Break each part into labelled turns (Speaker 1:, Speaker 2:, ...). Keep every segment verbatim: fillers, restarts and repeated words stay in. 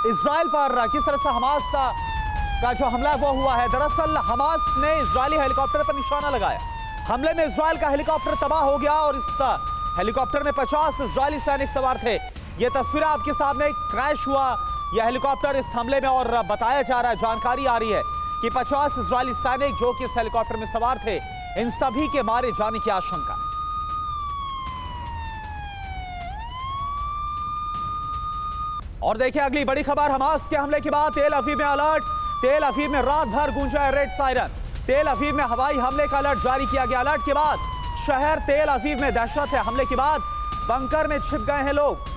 Speaker 1: Israel पर किस तरह से हमास का जो हमला वो हुआ है। दरअसल हमास ने इजरायली हेलीकॉप्टर पर निशाना लगाया। हमले में इजराइल का हेलीकॉप्टर तबाह हो गया और इस हेलीकॉप्टर में पचास इजरायली सैनिक सवार थे। ये तस्वीर आपके सामने, क्रैश हुआ यह हेलीकॉप्टर इस हमले में और बताया जा रहा है, जानकारी आ रही है कि पचास इजरायली सैनिक जो कि इस हेलीकॉप्टर में सवार थे, इन सभी के मारे जाने की आशंका है। और देखिए अगली बड़ी खबर, हमास के हमले के बाद तेल अवीव में अलर्ट। तेल अवीव में रात भर गूंजा है रेड सायरन। तेल अवीव में हवाई हमले का अलर्ट जारी किया गया। अलर्ट के बाद शहर तेल अवीव में दहशत है। हमले के बाद बंकर में छिप गए हैं लोग।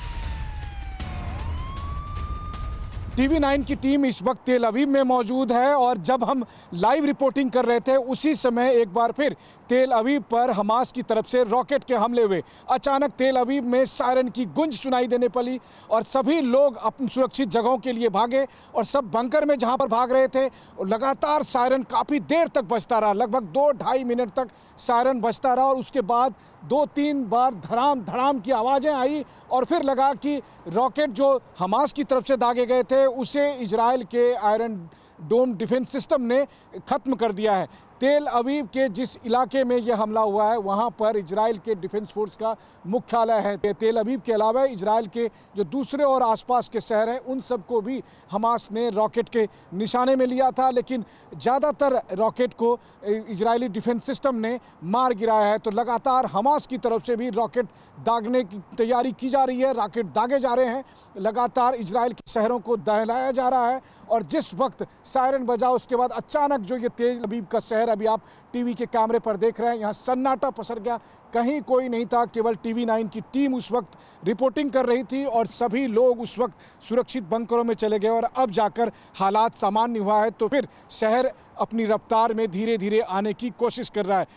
Speaker 2: टीवी नाइन की टीम इस वक्त तेल अवीव में मौजूद है और जब हम लाइव रिपोर्टिंग कर रहे थे उसी समय एक बार फिर तेल अवीव पर हमास की तरफ से रॉकेट के हमले हुए। अचानक तेल अवीव में सायरन की गूंज सुनाई देने पड़ी और सभी लोग अपनी सुरक्षित जगहों के लिए भागे और सब बंकर में जहां पर भाग रहे थे लगातार सायरन काफ़ी देर तक बजता रहा। लगभग दो ढाई मिनट तक सायरन बजता रहा और उसके बाद दो तीन बार धड़ाम धड़ाम की आवाज़ें आई और फिर लगा कि रॉकेट जो हमास की तरफ से दागे गए थे उसे इजराइल के आयरन डोम डिफेंस सिस्टम ने ख़त्म कर दिया है। तेल अवीव के जिस इलाके में यह हमला हुआ है वहां पर इजराइल के डिफेंस फोर्स का मुख्यालय है। तेल अवीव के अलावा इजराइल के जो दूसरे और आसपास के शहर हैं उन सबको भी हमास ने रॉकेट के निशाने में लिया था, लेकिन ज़्यादातर रॉकेट को इजरायली डिफेंस सिस्टम ने मार गिराया है। तो लगातार हमास की तरफ से भी रॉकेट दागने की तैयारी की जा रही है, रॉकेट दागे जा रहे हैं। लगातार इजराइल के शहरों को दहलाया जा रहा है और जिस वक्त सायरन बजा उसके बाद अचानक जो ये तेल अवीव का शहर अभी आप टीवी के कैमरे पर देख रहे हैं, यहाँ सन्नाटा पसर गया। कहीं कोई नहीं था, केवल टीवी नाइन की टीम उस वक्त रिपोर्टिंग कर रही थी और सभी लोग उस वक्त सुरक्षित बंकरों में चले गए और अब जाकर हालात सामान्य हुआ है तो फिर शहर अपनी रफ्तार में धीरे धीरे आने की कोशिश कर रहा है।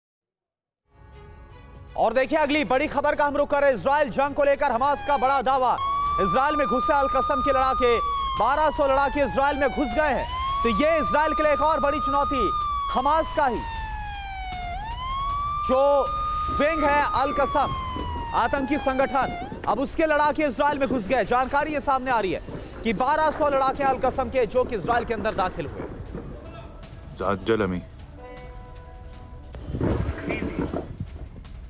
Speaker 1: और देखिए अगली बड़ी खबर का हम रुख कर रहे हैं। इजराइल जंग को लेकर हमास का बड़ा दावा। इजराइल में घुसे अल कसम के लड़ाके, बारह सौ लड़ाके इजराइल में घुस गए हैं। तो ये इजराइल के लिए एक और बड़ी चुनौती। हमास का ही जो विंग है अल कसम आतंकी संगठन, अब उसके लड़ाके इजराइल में घुस गए। जानकारी ये सामने आ रही है कि बारह सौ लड़ाके अल कसम के जो कि इजराइल के अंदर दाखिल हुए।
Speaker 3: जल अमी